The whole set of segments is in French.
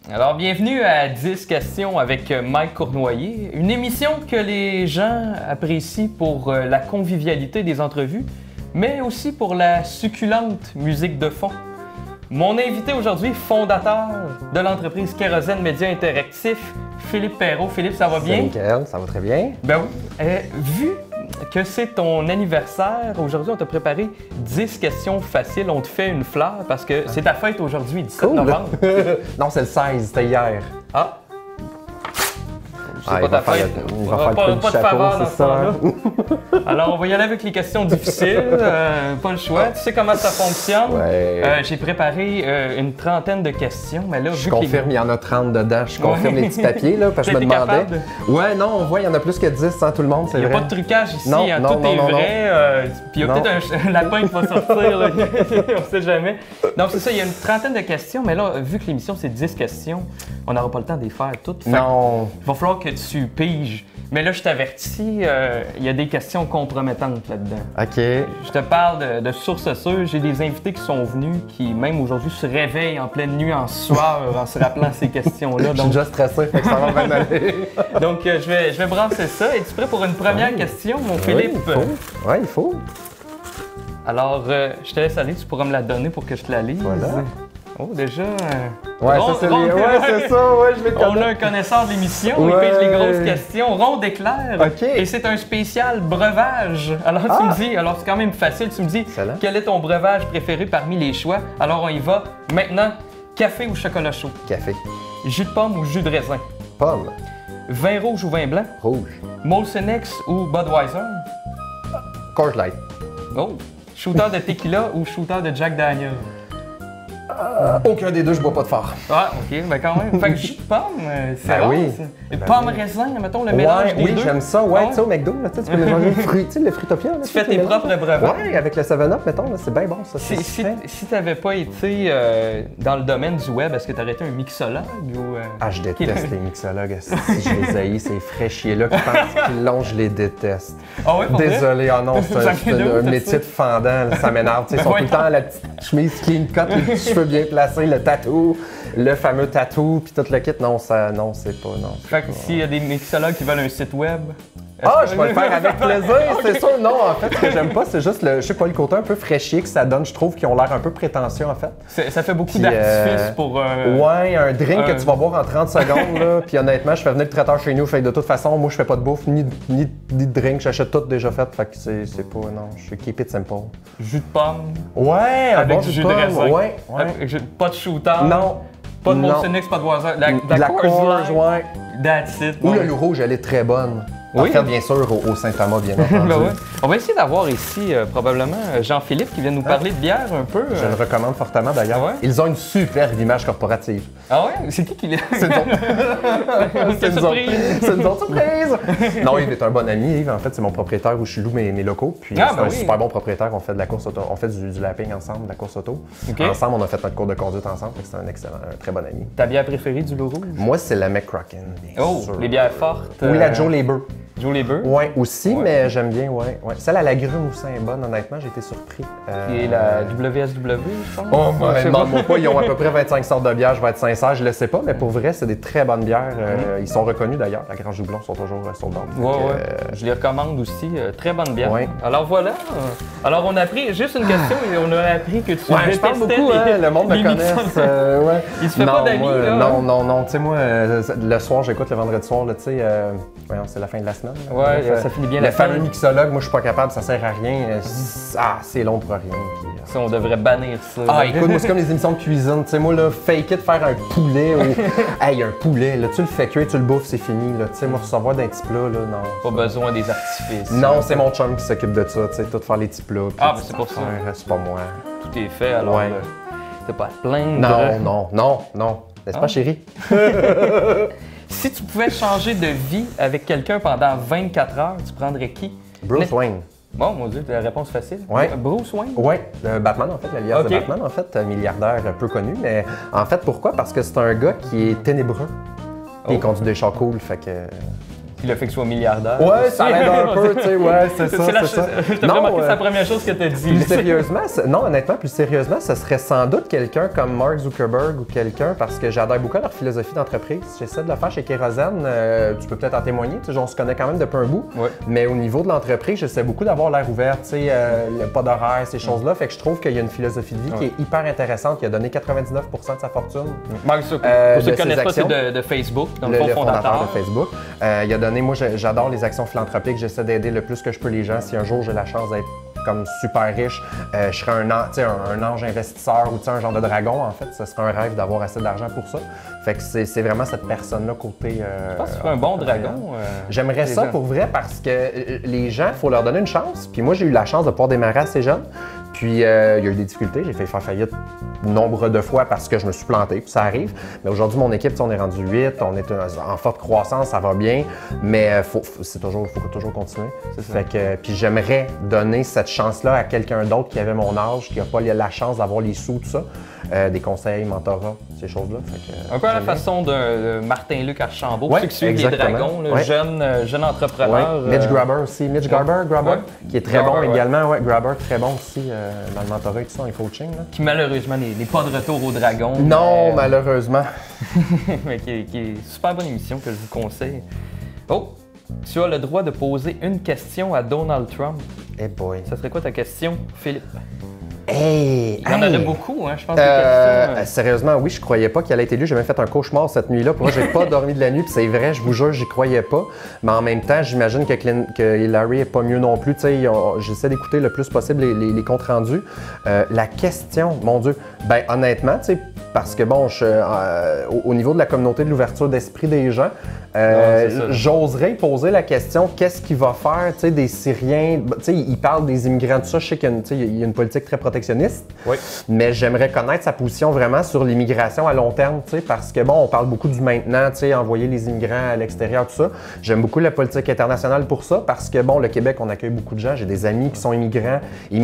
Alors, bienvenue à 10 questions avec Mike Cournoyer, une émission que les gens apprécient pour la convivialité des entrevues, mais aussi pour la succulente musique de fond. Mon invité aujourd'hui, fondateur de l'entreprise Kérosène Média Interactif, Philippe Perrault. Philippe, ça va bien? Nickel, ça va très bien. Ben oui. Vu que c'est ton anniversaire, aujourd'hui, on t'a préparé 10 questions faciles. On te fait une fleur parce que c'est ta fête aujourd'hui, 17 novembre. Non, c'est le 16, c'était hier. Ah! C'est pas ta fête. Il va faire le coup pas du de chapeau, faveur dans c'est ce ça. temps-là. Alors, on va y aller avec les questions difficiles. Pas le choix. Tu sais comment ça fonctionne? Ouais. J'ai préparé une trentaine de questions, mais là, Je confirme, il y en a 30 dedans. Je confirme les petits papiers, là, parce que je me T'es demandais. capable? Ouais, non, on voit, il y en a plus que 10, hein, tout le monde, c'est Il n'y vrai. a pas de trucage ici, Non, hein, non, tout non, est non, vrai. Puis il y a Non. peut-être un lapin qui va sortir, là. On sait jamais. Donc c'est ça, il y a une trentaine de questions, mais là, vu que l'émission c'est 10 questions, on n'aura pas le temps de les faire toutes. Fait Non. il va falloir que tu piges. Mais là, je t'avertis, il y a des questions compromettantes là-dedans. OK. Je te parle de sources sûres. J'ai des invités qui sont venus, qui même aujourd'hui se réveillent en pleine nuit, en sueur, en se rappelant ces questions-là. Je suis déjà stressé, fait que ça va bien aller. Donc je vais brasser ça. Es-tu prêt pour une première question, mon Philippe? Oui, il faut. Ouais, il faut. Alors, je te laisse aller, tu pourras me la donner pour que je te la lise. Voilà. Oh, déjà. Ouais, ça, c'est les... Ouais, c'est ça, ouais, je vais On a connaître. un connaisseur de l'émission, il Ouais. pèse les grosses questions. Ron d'éclair. OK. Et c'est un spécial breuvage. Alors, tu me dis, alors c'est quand même facile, tu me dis, Excellent. quel est ton breuvage préféré parmi les choix? Alors, on y va. Maintenant, café ou chocolat chaud? Café. Jus de pomme ou jus de raisin? Pomme. Vin rouge ou vin blanc? Rouge. Molson X ou Budweiser? Coors Light. Oh! Shooter de tequila ou shooter de Jack Daniel? Aucun des deux, je bois pas de phare. Ah, ok, mais quand même. Fait que jus de pomme, c'est Ben rare, oui. ça. Ben Pomme oui. raisin, mettons, le mélange des oui, deux. j'aime ça. Ouais, Ah tu sais, au McDo, là, tu sais, tu peux mélanger le fruit, tu sais, le Fruitopia. Là, Tu fais tes propres breuvages. Ouais, avec le 7-Up, mettons, là, c'est bien bon, ça. Si tu n'avais pas été dans le domaine du web, est-ce que tu aurais été un mixologue ou. Ah, je déteste les mixologues. Si je les haïs, ces fraîchiers-là qui pensent qu'ils l'ont, je les déteste. Ah ouais, pour vrai? Désolé, oh non, Ça c'est vient d'où, un t'as métier de fendant, là, ça m'énerve. Tu sais, ils sont Ouais. tout le temps à la petite chemise clean cut, les petits cheveux bien placés, le tatou, le fameux tatou, puis tout le kit. Non, ça, non, c'est pas, non. c'est Fait que pas. s'il y a des mixologues qui veulent un site web. Ah, je vais le faire avec plaisir, c'est sûr. Non, en fait, ce que j'aime pas, c'est juste le, je sais pas, le côté un peu fraîchier que ça donne. Je trouve qu'ils ont l'air un peu prétentieux, en fait. Ça fait beaucoup Puis, d'artifices pour. Ouais, un drink que tu vas boire en 30 secondes, là. Puis honnêtement, je fais venir le traiteur chez nous. Fait que de toute façon, moi, je fais pas de bouffe, ni de drink. J'achète tout déjà fait. Fait que c'est pas, non, je suis keep it simple. Jus de pomme. Ouais, un Avec bon du jus jus de de pomme. raisin. Ouais, Pas de shooter. Non. Pas de non. Molson X, pas de Budweiser. De la Coors, Light. ouais. That's it. Ou Ouais. le loup rouge, elle est très bonne. Oui. En fait, bien sûr, au Saint-Thomas, bien entendu. Ben ouais. On va essayer d'avoir ici probablement Jean-Philippe qui vient nous parler de bière un peu. Je le recommande fortement d'ailleurs. Ah ouais? Ils ont une superbe image corporative. Ah ouais? C'est qui l'a? C'est nous autres. Quelle nous autres. surprise! C'est une autre surprise! Non, Yves est un bon ami. Yves, en fait, c'est mon propriétaire où je loue mes locaux. Puis Ah, c'est ben un oui. super bon propriétaire. On fait de la course auto. On fait du lapping ensemble, de la course auto. Ok. Ensemble, on a fait notre cours de conduite ensemble. Fait que c'est un excellent, un très bon ami. Ta bière préférée du loup rouge? Moi, c'est la McCracken, bien Oh, sûr. les bières fortes. Oui, la Joe Labour. Joe Labour. Ouais, aussi, Ouais. mais j'aime bien, ouais. Celle à la grume aussi est bonne, honnêtement, j'ai été surpris. Et la WSW, je pense. Oh, Je sais demande-moi pas, ils ont à peu près 25 sortes de bières, je vais être sincère, je le sais pas, mais pour vrai, c'est des très bonnes bières. Ils sont reconnus d'ailleurs, la Grange Doublon sont toujours sur le bord. Ouais. Je les recommande aussi. Très bonne bière. Ouais. Alors voilà. Alors on a appris, juste une question, et on a appris que tu Ouais, je parle détestais beaucoup, les- hein, le monde me les connaisse. mixologues. Ouais. Il se fait non, pas d'amis, moi, là, Non, tu sais, moi, le soir, j'écoute le vendredi soir, là, tu sais, voyons, c'est la fin de la semaine. là. Ouais, Bref, ça finit bien le la fameux fin. mixologue, moi, je suis pas capable, ça sert à rien. C'est long pour rien. Puis, Ça, on devrait bannir ça. Ah, écoute, moi, c'est comme les émissions de cuisine. Tu sais, moi, là, fake it, faire un poulet ou. Hey, un poulet, là, tu le fais cuire, tu le bouffes, c'est fini, là. Tu sais, moi, recevoir d'un petit plat, là, non. Pas besoin des artifices. Non, c'est mon chum qui s'occupe de ça, tu sais, tout faire les petits plats. puis Ah, les ben, c'est petites pour ça. affaires, C'est pas moi. Tout est fait, alors Ouais. t'as pas à te plaindre. Non. N'est-ce Ah. pas, chérie? Si tu pouvais changer de vie avec quelqu'un pendant 24 heures, tu prendrais qui? Bruce Mais- Wayne. Bon, mon Dieu, la réponse facile. Ouais. Bruce Wayne? Ouais, Batman en fait, l'alias Ok. de Batman en fait, milliardaire peu connu, mais en fait pourquoi? Parce que c'est un gars qui est ténébreux. Il Oh. conduit des chars cool, fait que Puis le fait que tu sois milliardaire. Ouais, ça l'aide un peu, tu sais, ouais, c'est ça, c'est ça. T'as remarqué, c'est la première chose que t'as dit. Plus sérieusement, non, honnêtement, plus sérieusement, ce serait sans doute quelqu'un comme Mark Zuckerberg ou quelqu'un, parce que j'adore beaucoup leur philosophie d'entreprise. J'essaie de le faire chez Kérosène, tu peux peut-être en témoigner, tu sais, on se connaît quand même depuis un bout, mais au niveau de l'entreprise, j'essaie beaucoup d'avoir l'air ouvert, tu sais, pas d'horaire, ces choses-là, fait que je trouve qu'il y a une philosophie de vie qui est hyper intéressante, qui a donné 99% de sa fortune. Mark Zuckerberg, pour ceux qui ne connaissent pas, c'est de Facebook, donc le fondateur de Facebook. Il a donné, moi j'adore les actions philanthropiques, j'essaie d'aider le plus que je peux les gens. Si un jour j'ai la chance d'être comme super riche, je serais un ange investisseur ou un genre de dragon, en fait, ce serait un rêve d'avoir assez d'argent pour ça. Fait que c'est vraiment cette personne-là côté... je pense que tu ferais un bon dragon. J'aimerais ça pour vrai parce que les gens, il faut leur donner une chance. Puis moi, j'ai eu la chance de pouvoir démarrer assez jeune. Puis il y a eu des difficultés, j'ai fait faire faillite nombre de fois parce que je me suis planté, puis ça arrive. Mais aujourd'hui, mon équipe, on est rendu 8, on est en forte croissance, ça va bien, mais faut toujours continuer. Fait que, puis j'aimerais donner cette chance-là à quelqu'un d'autre qui avait mon âge, qui n'a pas la chance d'avoir les sous, tout ça. Des conseils, mentorat, ces choses-là. Un peu à la façon de Martin-Luc Archambault, ceux qui suivent les dragons, jeune entrepreneur. Mitch Grabber aussi, Mitch Garber, qui est très bon également. Ouais, Grabber, très bon aussi dans le mentorat et tout ça, en coaching. Là. Qui malheureusement n'est pas de retour au dragon. Non, malheureusement. Mais qui est super bonne émission que je vous conseille. Oh, tu as le droit de poser une question à Donald Trump. Eh boy. Ça serait quoi ta question, Philippe? Hey, il y en aurait beaucoup, hein, je pense. Des questions, Sérieusement, oui, je croyais pas qu'il allait être élu. J'ai même fait un cauchemar cette nuit-là. Pour moi, j'ai pas dormi de la nuit, puis c'est vrai, je vous jure, j'y croyais pas. Mais en même temps, j'imagine que Hillary est pas mieux non plus. J'essaie d'écouter le plus possible les comptes rendus. La question, mon Dieu, ben honnêtement, parce que bon, au niveau de la communauté de l'ouverture d'esprit des gens, j'oserais poser la question, qu'est-ce qu'il va faire des Syriens? Il parle des immigrants, tout ça. Je sais qu'il y a une politique très protectionniste, mais j'aimerais connaître sa position vraiment sur l'immigration à long terme, parce que bon, on parle beaucoup du maintenant, envoyer les immigrants à l'extérieur, tout ça. J'aime beaucoup la politique internationale pour ça, parce que bon, le Québec, on accueille beaucoup de gens. J'ai des amis qui sont immigrés,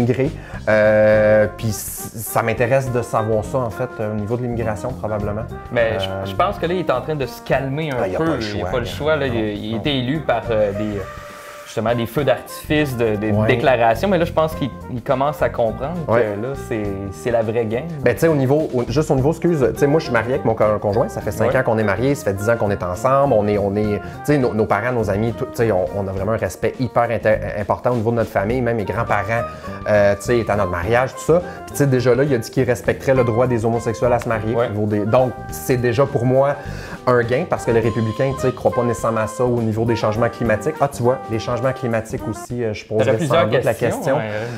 puis ça m'intéresse de savoir ça, en fait, au niveau de l'immigration, probablement. Mais je pense que là, il est en train de se calmer un peu. Il n'y a pas le choix. Là. Il a été élu par justement des feux d'artifice, des déclarations, mais là, je pense qu'il commence à comprendre que là, c'est la vraie game. Ben, tu sais, juste au niveau, excuse, tu sais, moi, je suis marié avec mon conjoint, ça fait 5 ans qu'on est mariés, ça fait 10 ans qu'on est ensemble, on est tu sais, nos parents, nos amis, tu sais, on a vraiment un respect hyper important au niveau de notre famille, même mes grands-parents, tu sais, étaient à notre mariage, tout ça. Puis, tu sais, déjà là, il a dit qu'il respecterait le droit des homosexuels à se marier. Donc, c'est déjà pour moi un gain, parce que les républicains, tu sais, croient pas nécessairement à ça au niveau des changements climatiques. Ah, tu vois, les changements climatiques aussi, je poserais sans doute la question.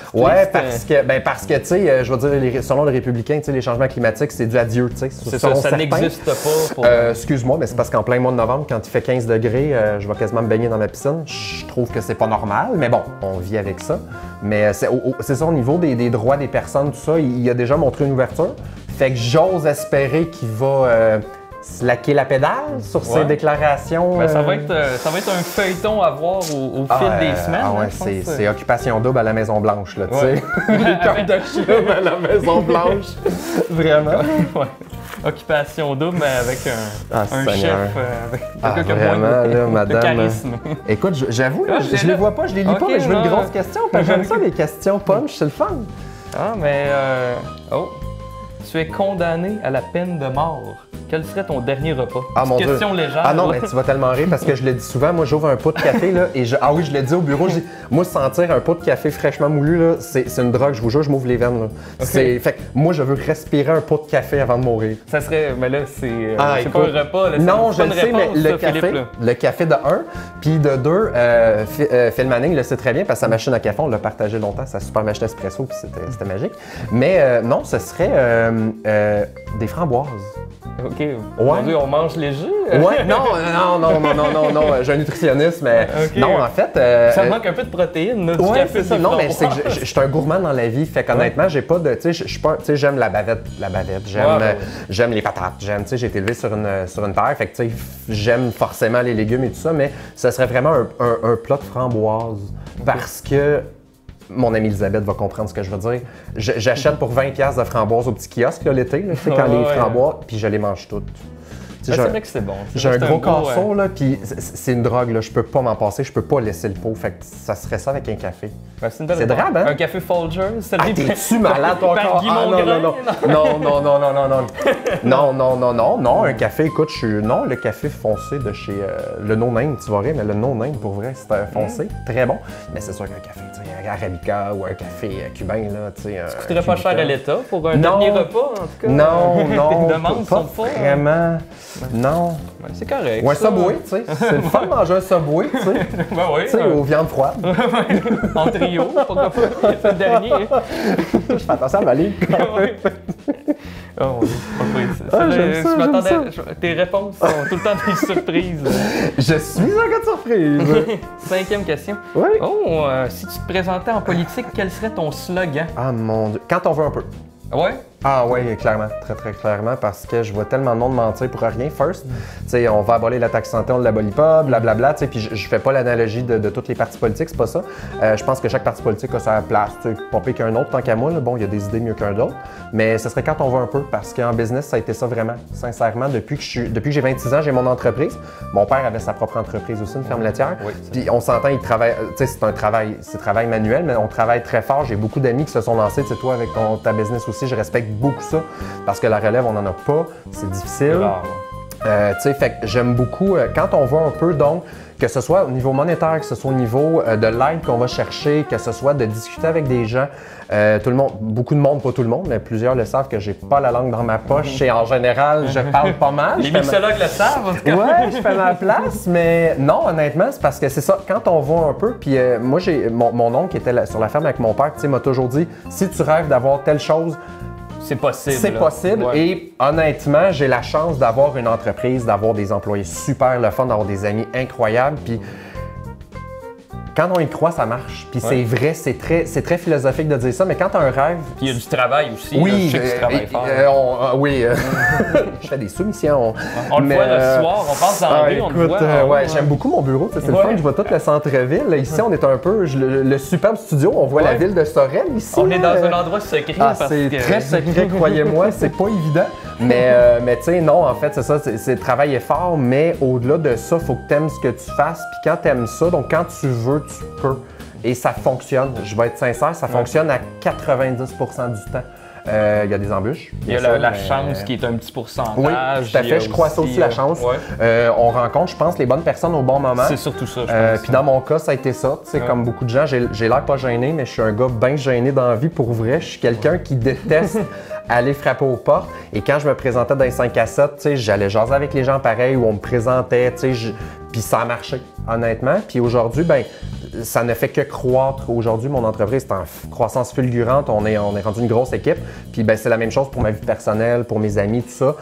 Parce que tu sais, je veux dire, selon les républicains, tu sais, les changements climatiques, c'est dû à Dieu, tu sais. C'est ça n'existe pas. Pour... excuse-moi, mais c'est parce qu'en plein mois de novembre, quand il fait 15 degrés, je vais quasiment me baigner dans ma piscine. Je trouve que c'est pas normal, mais bon, on vit avec ça. Mais c'est ça, au niveau des droits des personnes, tout ça, il a déjà montré une ouverture. Fait que j'ose espérer qu'il va... slacker la pédale sur ses déclarations. Ben, ça va être un feuilleton à voir au fil des semaines. Ah ouais, c'est occupation double à la Maison-Blanche, là, tu sais. Les Kardashians à la Maison-Blanche. Vraiment. Occupation double, mais avec un chef, avec vraiment, là, madame. de charisme. Écoute, j'avoue, je les vois pas, je les lis pas, mais je veux une grosse question, parce que j'aime ça, les questions punch, c'est le fun. Ah, mais... tu es condamné à la peine de mort. Quel serait ton dernier repas? Question légère. Ah non, mais tu vas tellement rire parce que je le dis souvent. Moi, j'ouvre un pot de café là, et je l'ai dit au bureau. Je dis, moi, sentir un pot de café fraîchement moulu, là, c'est une drogue. Je vous jure, je m'ouvre les veines. Là. Fait que moi, je veux respirer un pot de café avant de mourir. Ça serait, mais là, c'est pas un repas. Là, non, je le sais, mais le café de 1, puis de 2, Phil Manning le sait très bien parce que sa machine à café, on l'a partagé longtemps, sa super machine espresso, puis c'était magique. Mais non, ce serait des framboises. OK. Mon Dieu, on mange léger? Ouais, non, j'ai un nutritionniste, mais non, en fait... ça manque un peu de protéines, là, du café. C'est ça. Non, mais c'est que je suis un gourmand dans la vie, fait qu'honnêtement, j'ai pas de... Tu sais, j'aime la bavette, j'aime les patates, j'ai été élevé sur une terre, fait que tu sais, j'aime forcément les légumes et tout ça, mais ça serait vraiment un plat de framboises, parce que... Mon amie Elisabeth va comprendre ce que je veux dire. J'achète pour 20$ de framboises au petit kiosque l'été, quand les framboises, puis je les mange toutes. C'est vrai que c'est bon. J'ai un gros beau, casseau, là, puis c'est une drogue, là. Je peux pas m'en passer, je peux pas laisser le pot. Fait que ça serait ça avec un café. Ben, c'est une belle C'est drabe, hein? Un café Folgers, T'es-tu malade, toi, par encore? Guy Ah, Mongrain? Non, un café, écoute, non, le café foncé de chez le No Name, tu vas rire, mais le No Name, pour vrai, c'est foncé, très bon. Mais c'est sûr qu'un café, tu sais, un Arabica ou un café cubain, là, tu sais. Ça coûterait pas cher à l'État pour un dernier repas, en tout cas? Non, Tes demandes pas sont pas... vraiment, non. Ouais, c'est correct. Ou un ça. Subway, tu sais, c'est le fun de manger un Subway, tu sais. Ben oui. Tu sais, aux viandes froides. En trio, pourquoi pas? C'est le dernier. Je fais attention à ma ligne. Oh mon Dieu, pas pris. J'aime ça, Je m'attendais. j'aime Tes réponses sont tout le temps des surprises. Je suis un gars de surprise. 5e question. Oui. Oh, si tu te présentais en politique, quel serait ton slogan? Ah mon Dieu. Quand on veut un peu. Ouais? Ah oui, clairement, très très clairement, parce que je vois tellement de monde mentir pour rien. First, tu sais, on va abolir la taxe santé, on ne l'abolit pas, blablabla, tu sais, puis je fais pas l'analogie de tous les partis politiques, c'est pas ça. Je pense que chaque parti politique a sa place, tu sais, pas pire qu'un autre, tant qu'à moi, là. Bon, il y a des idées mieux qu'un d'autre, mais ce serait quand on veut un peu, parce qu'en business, ça a été ça vraiment, sincèrement, depuis que j'ai 26 ans, j'ai mon entreprise. Mon père avait sa propre entreprise aussi, une ferme laitière, Oui, puis on s'entend, il travaille, tu sais, c'est travail manuel, mais on travaille très fort. J'ai beaucoup d'amis qui se sont lancés, tu sais, toi, avec ta business aussi, je respecte beaucoup ça. Parce que la relève, on n'en a pas, c'est difficile. Tu sais, fait que j'aime beaucoup, quand on voit un peu, donc, que ce soit au niveau monétaire, que ce soit au niveau de l'aide qu'on va chercher, que ce soit de discuter avec des gens, tout le monde, beaucoup de monde, pas tout le monde, mais plusieurs le savent que j'ai pas la langue dans ma poche et en général, je parle pas mal. Les mixologues le savent, en tout cas. Ouais, je fais ma place, mais non, honnêtement, c'est parce que c'est ça, quand on voit un peu, puis moi, j'ai mon oncle qui était sur la ferme avec mon père, tu sais, m'a toujours dit, si tu rêves d'avoir telle chose, c'est possible. c'est possible. Ouais. Et honnêtement, j'ai la chance d'avoir une entreprise, d'avoir des employés super le fun, d'avoir des amis incroyables. Puis quand on y croit, ça marche. Puis c'est vrai, c'est très philosophique de dire ça, mais quand tu as un rêve... Puis il y a du travail aussi. Oui, là. Je sais que tu travailles fort. oui, je fais des soumissions. On le voit le soir, on passe dans la rue, on le voit. Ouais, j'aime beaucoup mon bureau, c'est le fun, je vois tout le centre-ville. Là, ici, on est un peu, le superbe studio, on voit la ville de Sorel ici. On est dans un endroit secret. C'est très secret, croyez-moi, c'est pas évident. Mais tu sais, non, en fait, c'est ça, c'est travailler fort, mais au-delà de ça, il faut que tu aimes ce que tu fasses. Puis quand tu aimes ça, donc quand tu veux, tu peux. Et ça fonctionne, je vais être sincère, ça fonctionne à 90% du temps. Il y a des embûches. Il y a la chance qui est un petit pourcentage. Oui, tout à fait. Je crois ça aussi, la chance. On rencontre, je pense, les bonnes personnes au bon moment. C'est surtout ça, je pense. Puis dans mon cas, ça a été ça. Tu sais, comme beaucoup de gens, j'ai l'air pas gêné, mais je suis un gars bien gêné dans la vie pour vrai. Je suis quelqu'un qui déteste aller frapper aux portes. Et quand je me présentais dans les 5 à 7, tu sais, j'allais jaser avec les gens pareil, où on me présentait, tu sais, puis ça a marché, honnêtement. Puis aujourd'hui, ben ça ne fait que croître. Aujourd'hui, mon entreprise est en croissance fulgurante. On est rendu une grosse équipe. Puis ben, c'est la même chose pour ma vie personnelle, pour mes amis, tout ça.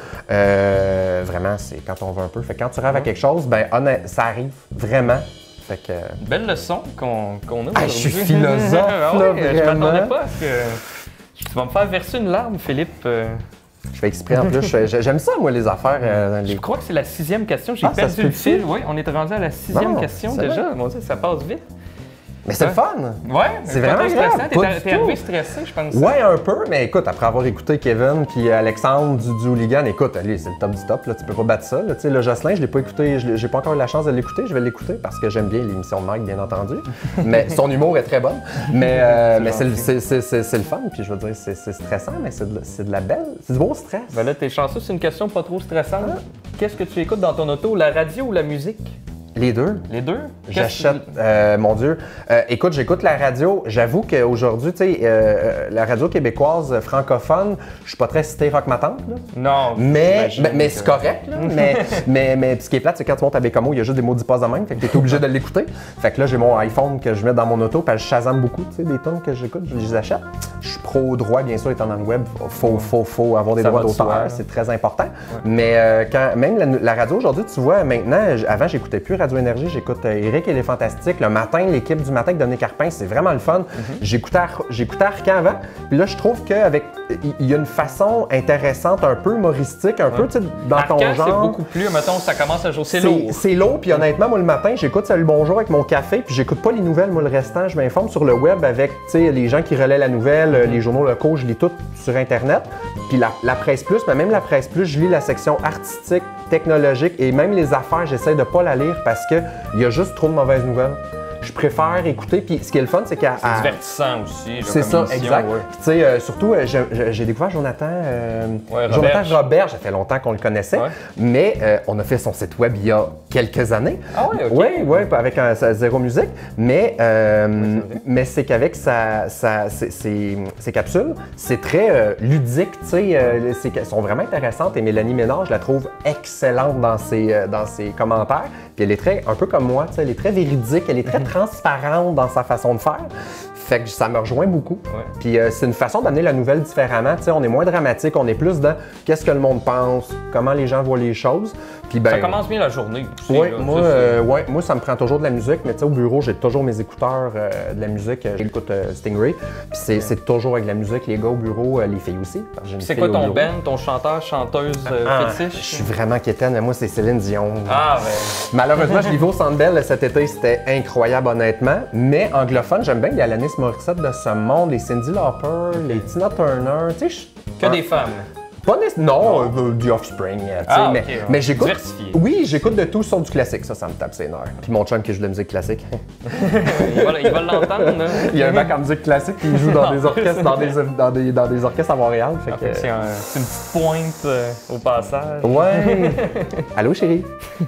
Vraiment, c'est quand on veut un peu. Fait que quand tu rêves à quelque chose, ben ça arrive vraiment. Fait que... Belle leçon qu'on a aujourd'hui. Je suis philosophe, là, Je vraiment. m'attendais pas à ce que... Tu vas me faire verser une larme, Philippe. Je fais exprès en plus. J'aime ça, moi, les affaires. Je crois que c'est la 6e question. J'ai ça se perdu le peut-tu? fil. Oui, on est rendu à la 6e Bon, question c'est déjà. vrai. Mon Dieu, ça passe vite. Mais c'est le fun! Ouais, C'est pas vraiment trop stressant. agréable, pas du T'es tout. arrivé stressé, je pense. Ouais, un peu, mais écoute, après avoir écouté Kevin puis Alexandre du Hooligan, écoute, allez, c'est le top du top, là, tu peux pas battre ça. Là. Tu sais, le Jocelyn, je l'ai pas écouté, j'ai pas encore eu la chance de l'écouter, je vais l'écouter parce que j'aime bien l'émission de Mike, bien entendu. Mais son humour est très bon. Mais c'est le fun, puis je veux dire, c'est stressant, mais c'est de la belle, c'est du beau stress. Ben là, t'es chanceux, c'est une question pas trop stressante. Qu'est-ce que tu écoutes dans ton auto, la radio ou la musique? Les deux. Les deux? J'achète, mon Dieu. Écoute, j'écoute la radio. J'avoue qu'aujourd'hui, tu sais, la radio québécoise francophone, je suis pas très cité rock ma tante, là. Non. Mais c'est correct, là. mais ce qui est plate, c'est quand tu montes à Bécamo, il y a juste des maudits passes de même, fait que t'es obligé de l'écouter. Fait que là, j'ai mon iPhone que je mets dans mon auto, puis je shazam beaucoup, tu sais, des tonnes que j'écoute, je les achète. Je suis pro droit, bien sûr, étant dans le web, faut avoir des droits d'auteur, c'est très important. Ouais. Mais quand même la radio aujourd'hui, tu vois, maintenant, avant, j'écoutais plus Radio Énergie, j'écoute Eric et les Fantastiques. Le matin, l'équipe du matin avec Dominique Carpin, c'est vraiment le fun. J'écoutais Arcan avant. Puis là, je trouve qu'il y a une façon intéressante, un peu humoristique, un peu, tu sais, dans Arcan, ton genre. c'est beaucoup plus, mettons, ça commence à jouer, c'est lourd. C'est lourd, puis honnêtement, moi, le matin, j'écoute Salut Bonjour avec mon café, puis j'écoute pas les nouvelles, moi, le restant, je m'informe sur le web avec, tu sais, les gens qui relaient la nouvelle, les journaux locaux, je lis tout sur Internet. Puis la Presse Plus, mais même la Presse Plus, je lis la section artistique, technologique, et même les affaires, j'essaie de pas la lire parce qu'il y a juste trop de mauvaises nouvelles. Je préfère écouter, puis ce qui est le fun, c'est qu'à... C'est divertissant aussi. C'est ça, exact. Ouais. Puis tu sais, surtout, j'ai découvert Jonathan Robert, ça fait longtemps qu'on le connaissait, mais on a fait son site web il y a quelques années. Ah oui, OK. Oui, avec Zéro Musique, mais c'est qu'avec ses capsules, c'est très ludique, tu sais, elles sont vraiment intéressantes et Mélanie Ménard, je la trouve excellente dans ses commentaires. Puis elle est très, un peu comme moi, tu sais, elle est très véridique, elle est très transparente dans sa façon de faire. Fait que ça me rejoint beaucoup. Ouais. Puis c'est une façon d'amener la nouvelle différemment. Tu sais, on est moins dramatique, on est plus dans qu'est-ce que le monde pense, comment les gens voient les choses. Puis ben, ça commence bien la journée aussi. Oui, là, moi, ça me prend toujours de la musique, mais tu sais, au bureau, j'ai toujours mes écouteurs de la musique. J'écoute Stingray. Puis c'est toujours avec de la musique, les gars au bureau, les filles aussi. C'est quoi ton band, ton chanteur, chanteuse fétiche? Je suis vraiment quétaine, mais moi, c'est Céline Dion. Ah, ben. Malheureusement, je l'ai vu au Centre Bell cet été, c'était incroyable, honnêtement. Mais anglophone, j'aime bien les Alanis Morissette de ce monde, les Cyndi Lauper, les Tina Turner. Tu sais, que des femmes. Pas non, du Offspring, tu sais, mais j'écoute. Diversifié. Oui, j'écoute de tout son du classique, ça me tape ses nerfs. Puis mon chum qui joue de la musique classique. il va l'entendre, là. Il y a un bac en musique classique qui joue dans des orchestres, dans des orchestres à Montréal. Fait que... C'est une petite pointe au passage. Ouais. Allô, chérie?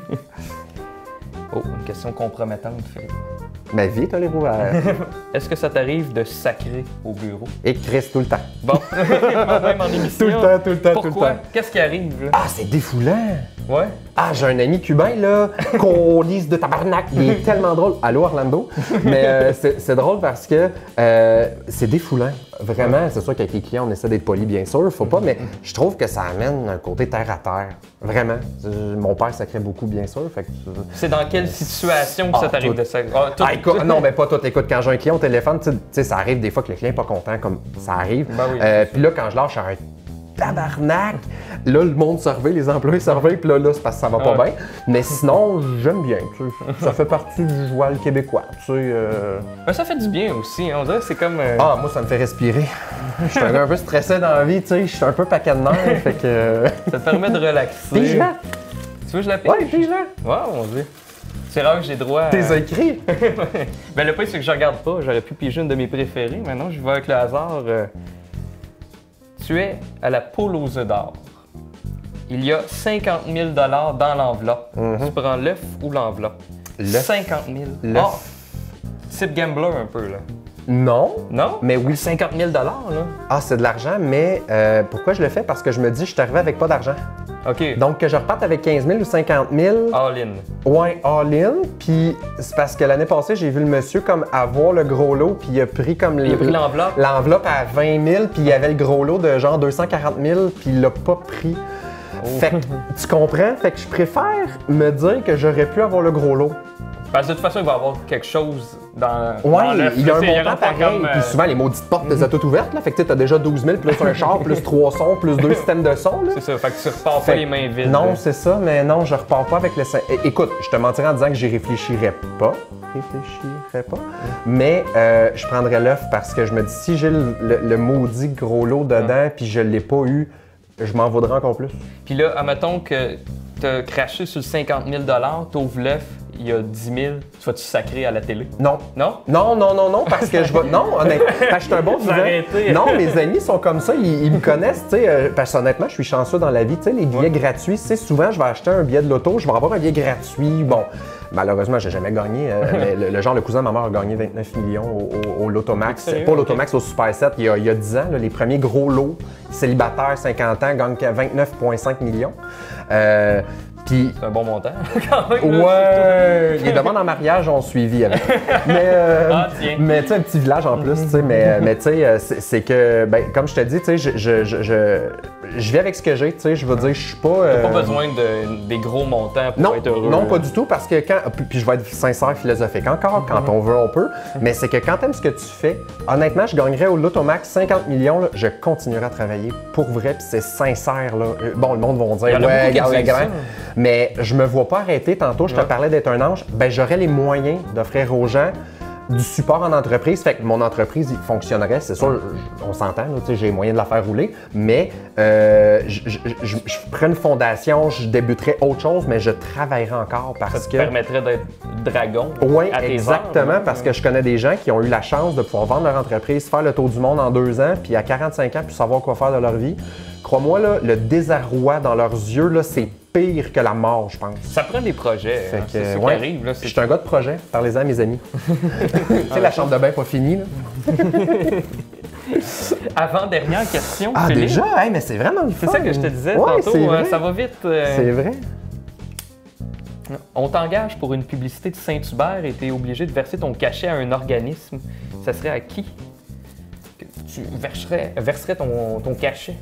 Oh, une question compromettante, Philippe. Ma vie, t'as les roues à... Est-ce que ça t'arrive de sacrer au bureau? Et Chris, tout le temps. Bon, même en émission. Tout le temps. Pourquoi? Qu'est-ce qui arrive, là? Ah, c'est défoulant! Ouais? Ah, j'ai un ami cubain, là, qu'on lise de tabarnak. Il est tellement drôle. Allô, Orlando? Mais c'est drôle parce que c'est défoulant. Vraiment, c'est sûr qu'avec les clients, on essaie d'être poli, bien sûr. Faut pas, mais je trouve que ça amène un côté terre à terre. Vraiment. Mon père sacrait beaucoup, bien sûr. Fait que... C'est dans quelle situation que ça t'arrive de sacrer? Écoute, non, mais pas tout. Écoute, quand j'ai un client au téléphone, tu sais, ça arrive des fois que le client n'est pas content, comme ça arrive. Ben oui, puis là, quand je lâche un tabarnak, là, le monde se réveille, les employés se réveillent, puis là, c'est parce que ça va pas bien. Mais sinon, j'aime bien, tu sais. Ça fait partie du joual québécois, tu sais. Ben, ça fait du bien aussi, hein. On dirait que c'est comme... Ah, moi, ça me fait respirer. Je suis un peu stressé dans la vie, tu sais. Je suis un peu paquet de nerfs, fait que... Ça te permet de relaxer. Pige-la! Tu veux que je la pige? Ouais, pige-la! Wow, mon Dieu. C'est rare que j'ai droit à... T'es écrit? Ben, le point, c'est que je regarde pas. J'aurais pu piger une de mes préférées. Maintenant, je vais avec le hasard. Tu es à la poule aux œufs d'or. Il y a 50 000 $ dans l'enveloppe. Tu prends l'œuf ou l'enveloppe? 50 000. L'œuf. Oh, type gambler un peu, là. Non. Non? Mais oui. 50 000 $, là. Ah, c'est de l'argent, mais pourquoi je le fais? Parce que je me dis, je suis arrivé avec pas d'argent. OK. Donc, que je reparte avec 15 000 ou 50 000. All-in. Ouais, all-in. Puis, c'est parce que l'année passée, j'ai vu le monsieur comme avoir le gros lot, puis il a pris comme Il a pris l'enveloppe? L'enveloppe à 20 000, puis il y avait le gros lot de genre 240 000, puis il l'a pas pris. Fait que, tu comprends? Fait que je préfère me dire que j'aurais pu avoir le gros lot. Parce que de toute façon, il va y avoir quelque chose dans l'œuf. Il y a un montant pareil. Comme, Puis souvent, les maudites portes des toutes ouvertes, là. Fait que tu as déjà 12 000, plus un char, plus 3 sons, plus 2 systèmes de son, là. C'est ça. Fait que tu repars pas les mains vides. Non, c'est ça, mais non, je repars pas avec le... Écoute, je te mentirais en disant que j'y réfléchirais pas. Mais je prendrais l'œuf parce que je me dis, si j'ai le maudit gros lot dedans, puis je l'ai pas eu, je m'en vaudrais encore plus. Puis là, admettons que tu as craché sur le 50 000 $, t'ouvres l'œuf, il y a 10 000, tu vas-tu sacrer à la télé? Non. Non? Non, parce que je vais... Non, honnêtement, parce que je suis un bon vivant. Non, mes amis sont comme ça, ils me connaissent, tu sais, parce que honnêtement, je suis chanceux dans la vie, tu sais, les billets gratuits, tu sais, souvent, je vais acheter un billet de loto, je vais avoir un billet gratuit, bon... Malheureusement, j'ai jamais gagné. Mais le cousin de ma mère a gagné 29 millions au Lotomax. Pas au Lotomax, au Super 7, il y a 10 ans. Là, les premiers gros lots célibataires 50 ans gagnent 29,5 millions. Puis, c'est un bon montant, quand même. Là, ouais, les demandes en mariage ont suivi avec. Mais, Ah, tiens. mais tu sais, un petit village en plus, tu sais, mais tu sais, c'est que, ben, comme je te dis, tu sais, je vis avec ce que j'ai, tu sais, je veux dire, je suis pas... T'as pas besoin des gros montants pour Non, être heureux. non, pas du tout, parce que quand... Puis je vais être sincère, philosophique encore, quand on veut, on peut, mais c'est que quand t'aimes ce que tu fais, honnêtement, je gagnerais au Lotomax 50 millions, là, je continuerai à travailler pour vrai, puis c'est sincère, là. Bon, le monde va Il y dire, en a ouais, beaucoup qui regarde le disent grand, ça. mais je me vois pas arrêter. Tantôt, je te parlais d'être un ange, ben j'aurais les moyens d'offrir aux gens du support en entreprise, fait que mon entreprise il fonctionnerait, c'est sûr, on s'entend, là, tu sais, j'ai les moyens de la faire rouler, mais je ferais une fondation, je débuterais autre chose, mais je travaillerais encore parce Ça te que... permettrait d'être dragon Oui, à tes exactement, heures, parce que je connais des gens qui ont eu la chance de pouvoir vendre leur entreprise, faire le tour du monde en 2 ans, puis à 45 ans, puis savoir quoi faire de leur vie. Crois-moi, là, le désarroi dans leurs yeux, là, c'est pire que la mort, je pense. Ça prend des projets, Fait hein, que, c'est ça qui ouais, arrive. Là, je suis un gars de projet, parlez-en à mes amis. Tu sais, la chambre de bain pas finie, là. Avant-dernière question, Ah, Philippe. déjà? Hey, mais c'est vraiment le fun. C'est ça que je te disais Ouais, tantôt, c'est vrai. ça va vite. C'est vrai. On t'engage pour une publicité de Saint-Hubert et tu es obligé de verser ton cachet à un organisme. Ça serait à qui que tu verserais ton cachet?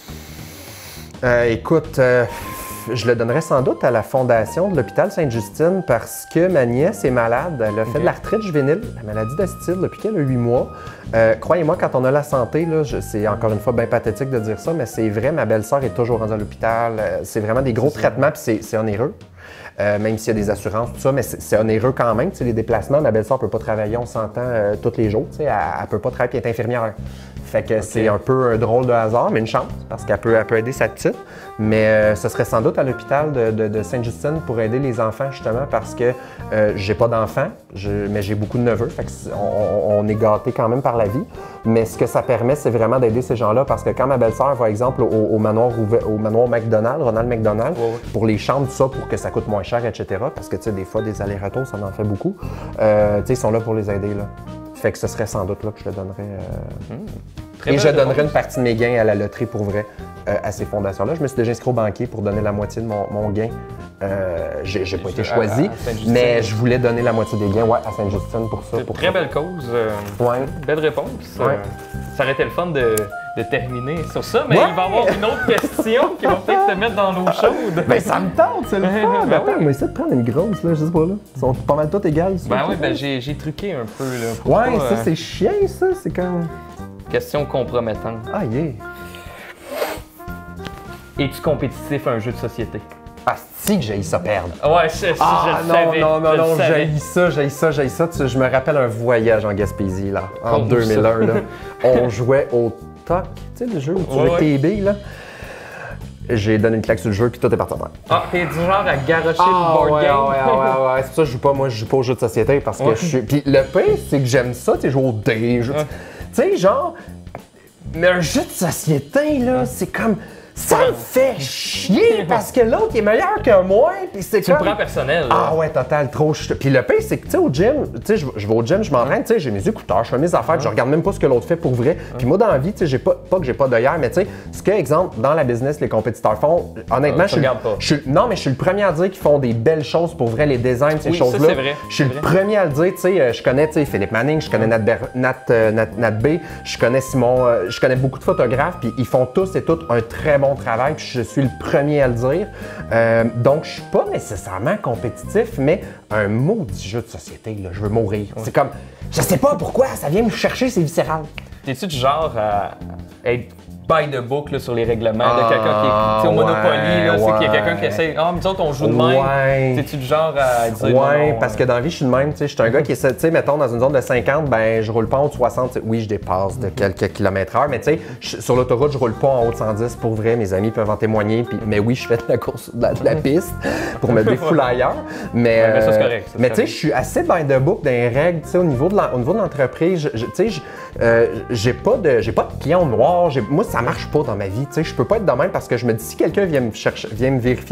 Écoute, je le donnerais sans doute à la fondation de l'hôpital Sainte-Justine parce que ma nièce est malade. Elle a fait de l'arthrite juvénile, la maladie d'Astide, depuis qu'elle a 8 mois. Croyez-moi, quand on a la santé, là, c'est encore une fois bien pathétique de dire ça, mais c'est vrai, ma belle-sœur est toujours rendue à l'hôpital. C'est vraiment des gros traitements, puis c'est onéreux. Même s'il y a des assurances, tout ça, mais c'est onéreux quand même. Tu sais, les déplacements, ma belle-sœur ne peut pas travailler, on s'entend tous les jours. Tu sais, elle ne peut pas travailler, puis elle est infirmière. Fait que c'est un peu un drôle de hasard, mais une chance, parce qu'elle peut aider sa petite. Mais ce serait sans doute à l'hôpital de Sainte-Justine pour aider les enfants, justement, parce que j'ai pas d'enfants, mais j'ai beaucoup de neveux. Fait que on est gâtés quand même par la vie. Mais ce que ça permet, c'est vraiment d'aider ces gens-là, parce que quand ma belle-sœur va, exemple, au manoir McDonald, Ronald McDonald, pour les chambres, tout ça, pour que ça coûte moins cher, etc. Parce que, tu sais, des fois, des allers-retours, ça en fait beaucoup. Tu sais, ils sont là pour les aider, là. Fait que ce serait sans doute là que je le donnerais. Et je donnerais une partie de mes gains à la loterie pour vrai à ces fondations-là. Je me suis déjà inscrit au banquier pour donner la moitié de mon gain. J'ai pas été choisi, mais je voulais donner la moitié des gains à Sainte-Justine pour ça. C'est une très belle cause. Ouais. Belle réponse. Ouais. Ça aurait été le fun de terminer sur ça, mais Ouais. il va y avoir une autre question qui va peut-être te mettre dans l'eau chaude. Ben ça me tente, c'est le fun! Ben Attends, on va essayer de prendre une grosse, là, je sais pas là. Ils sont pas mal toutes égales. ça. Ben oui, ben j'ai truqué un peu. Là, pour Ouais, pas, ça c'est chiant, ça, c'est comme... question compromettante. Ah, yeah! Es-tu compétitif à un jeu de société? Ah, si que j'ai ça perdre! Ouais, je le savais. non, je le savais. j'haïs ça. Je me rappelle un voyage en Gaspésie, là, en 2001, là. On jouait au TOC, tu sais, le jeu où tu jouais tes billes, là. J'ai donné une claque sur le jeu, puis tout est parti en terre. Ah, t'es du genre à garocher le board game? Ouais. C'est pour ça que je joue pas, moi, je joue pas aux jeux de société, parce que je suis... Puis le pire, c'est que j'aime ça, tu sais, jouer aux dés, tu sais, genre... Mais un jeu de société, là, c'est comme... Ça me fait chier parce que l'autre il est meilleur que moi, puis c'est Tu comme... le prends personnel. Là. Ah ouais, total, trop. Puis le pire, c'est que, tu sais, au gym, tu sais, je vais au gym, je m'entraîne, tu sais, j'ai mes écouteurs, je fais mes affaires, puis je regarde même pas ce que l'autre fait pour vrai. Puis moi, dans la vie, tu sais, j'ai pas que j'ai pas d'œillère, mais tu sais, ce que, exemple, dans la business, les compétiteurs font, honnêtement, non, mais je suis le premier à dire qu'ils font des belles choses pour vrai, les designs, ces choses-là. Ça, c'est vrai. Je suis le premier à le dire, tu sais, je connais, tu sais, Philippe Manning, je connais Nat B, je connais Simon, je connais beaucoup de photographes, puis ils font tous et toutes un très bon travail, puis je suis le premier à le dire. Donc, je suis pas nécessairement compétitif, mais un maudit jeu de société, là, je veux mourir. C'est comme, je sais pas pourquoi, ça vient me chercher, c'est viscéral. T'es-tu du genre à être by the book là, sur les règlements de quelqu'un qui est, tu sais, au Monopoly, là, c'est qu'il y a quelqu'un qui essaie, mais nous autres, on joue de même. T'es-tu du genre à dire non, parce que dans la vie, je suis de même, tu sais, je suis un gars qui essaie, tu sais, mettons, dans une zone de 50, ben, je roule pas en haut de 60, oui, je dépasse de quelques kilomètres heure, mais tu sais, sur l'autoroute, je roule pas en haut de 110 pour vrai, mes amis peuvent en témoigner, mais oui, je fais de la course, de la piste pour me défouler ailleurs, mais ça, c'est correct. Mais tu sais, je suis assez by the book dans les règles, tu sais, au niveau de l'entreprise, tu sais, j'ai pas de clients noirs, moi, ça marche pas dans ma vie, tu sais, je peux pas être de même parce que je me dis, si quelqu'un vient me vérifier,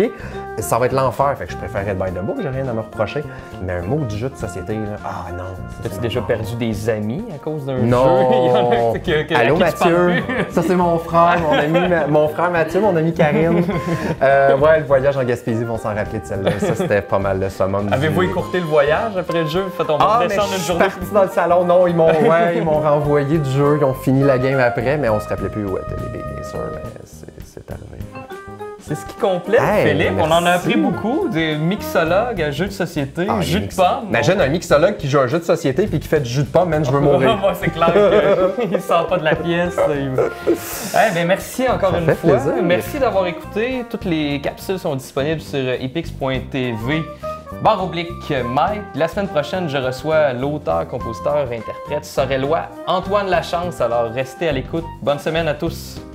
ça va être l'enfer, fait que je préférerais être by the book, j'ai rien à me reprocher. Mais un mot du jeu de société, là, ah non. As-tu déjà perdu des amis à cause d'un jeu? Non! Il y en a Allô Mathieu! Ça c'est mon frère, mon frère Mathieu, mon ami Karine. Ouais, le voyage en Gaspésie, vont s'en rappeler de celle-là. Ça c'était pas mal le summum. Avez-vous écourté le voyage après le jeu? Fait, on va descendre une journée. Je suis parti dans le salon, non, ils m'ont renvoyé du jeu, ils ont fini la game après, mais on se rappelait plus où était les bien sûr, mais c'est arrivé. C'est ce qui complète, Philippe. Merci. On en a appris beaucoup. Des mixologues, jeux de société, jus de pomme. Imagine un mixologue qui joue à un jeu de société puis qui fait du jus de pomme, man, je veux mourir. Moi, c'est clair qu'il ne sort pas de la pièce. Ben, merci encore une fois. Plaisir. Merci d'avoir écouté. Toutes les capsules sont disponibles sur epix.tv. /Mike. La semaine prochaine, je reçois l'auteur, compositeur, interprète, Sorellois, Antoine Lachance. Alors, restez à l'écoute. Bonne semaine à tous.